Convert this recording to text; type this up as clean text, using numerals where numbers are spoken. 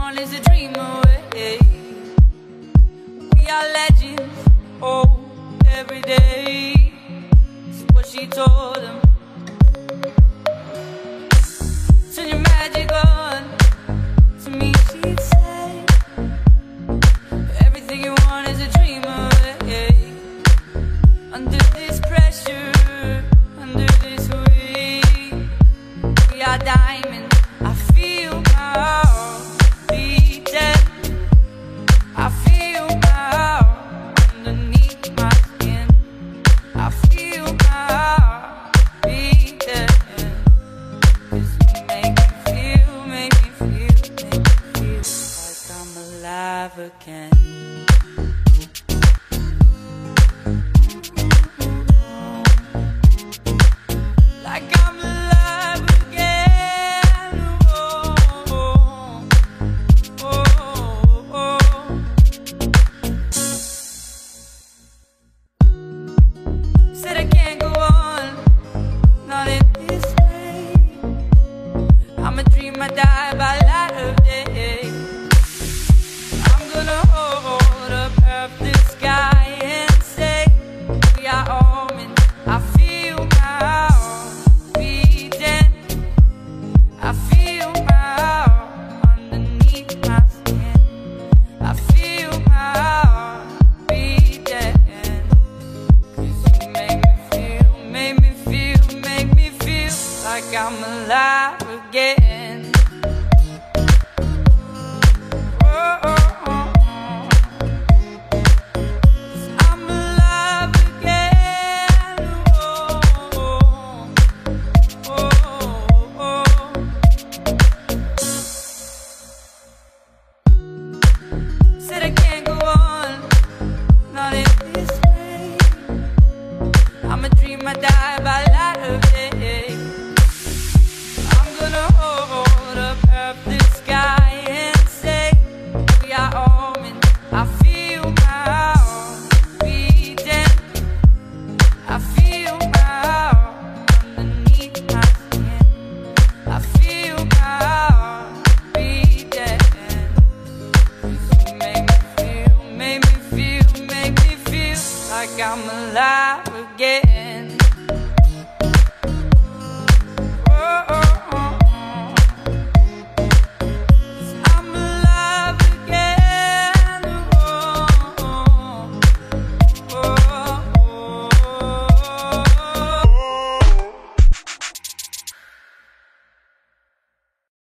want is a dream away. We are legends, oh, every day. That's what she told him. Turn your magic on. To me she'd say, everything you want is a dream away. Under this pressure, under this weight, we are diamonds. I feel my heart beating. I feel my heart underneath my skin. I feel my heart beating. 'Cause you make me feel, make me feel like I'm alive again. Like I'm alive again. Oh, oh, oh. Said I can't go on, not in this way. I'm a dream, I die by light of day. I'm gonna hold up half the sky and say we are all meant. I feel my heart beating. I feel my heart underneath my skin. I feel my heart beating. 'Cause you make me feel, make me feel, make me feel like I'm alive again. Oh, oh, oh, oh. I'm alive again. Oh, oh, oh, oh. Said I can't go on, not in this way. I'm a dream, I die by light of day. I'm gonna hold up half the sky and say we are all meant. I feel my heart beating. I feel my heart underneath my skin. I feel my heart beating. 'Cause you make me feel, make me feel, make me feel like I'm alive again.